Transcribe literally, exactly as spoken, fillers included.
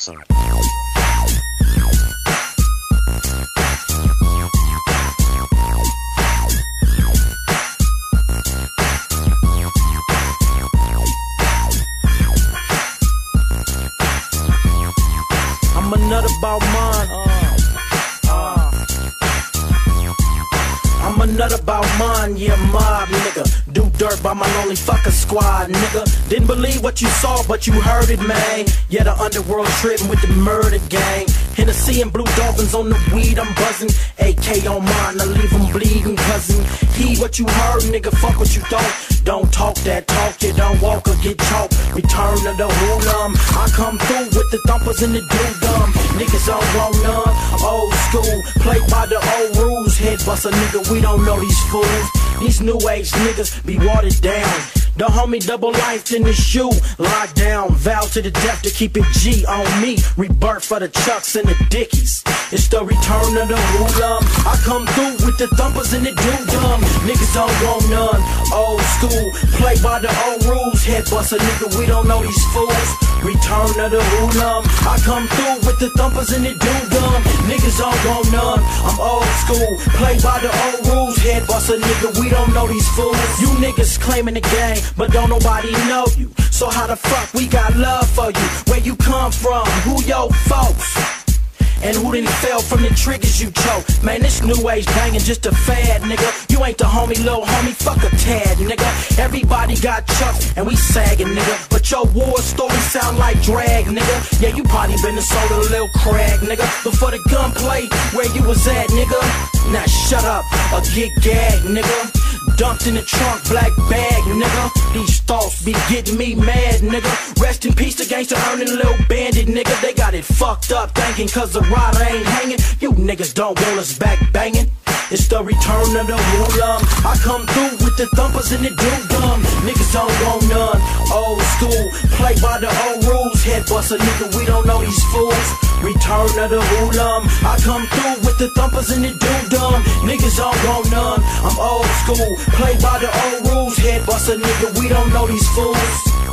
sorry. I'm a nut about mine. Uh, uh. I'm a nut about mine, yeah, mob nigga. Do dirt by my lonely fucker squad, nigga. Didn't believe what you saw, but you heard it, man. Yeah, the underworld tripping with the murder gang. Hennessy and blue dolphins on the weed, I'm buzzing. A K on mine, I leave them bleeding, cousin. Heed what you heard, nigga, fuck what you thought. Don't talk that talk, you don't walk or get chalk. Return to the hoodlum. I come through with the thumpers and the doo-dum. Niggas don't want none, old school. Play by the old rules, head bust a nigga, we don't know these fools. These new age niggas be watered down. The homie double life in the shoe, locked down, vow to the death to keep it G on me. Rebirth for the Chucks and the Dickies. It's the return of the hoodlum. I come through with the thumpers and the doo-dum. Niggas don't want none, old school. Play by the old rules, head bust a nigga, we don't know these fools. Return of the hoodlum. I come through with the thumpers and the doo-dum. Niggas don't want none, I'm old school. Play by the old rules, head bust a nigga, we don't know these fools. You niggas claiming the gang, but don't nobody know you. So how the fuck we got love for you? Where you come from? Who your folks? And who didn't fell from the triggers you choke? Man, this new age banging just a fad, nigga. You ain't the homie, little homie, fuck a tad, nigga. Everybody got chucks and we sagging, nigga. But your war story sound like drag, nigga. Yeah, you probably been to sold a little crag, nigga. Before the gunplay, where you was at, nigga? Now shut up or get gagged, nigga. Dumped in the trunk, black bag, nigga. These thoughts be getting me mad, nigga. Rest in peace to gangsta earning little bandit, nigga. They got it fucked up thinking cause the rider ain't hanging. You niggas don't want us back banging. It's the return of the hoodlum. I come through with the thumpers and the doo-dum. Niggas don't want none, old school. Play by the old rules, head bust a nigga, we don't know these fools. Return of the hoodlum. I come through with the thumpers and the doo-dum. Niggas don't want none, I'm old school. Play by the old rules, head bust a nigga, we don't know these fools.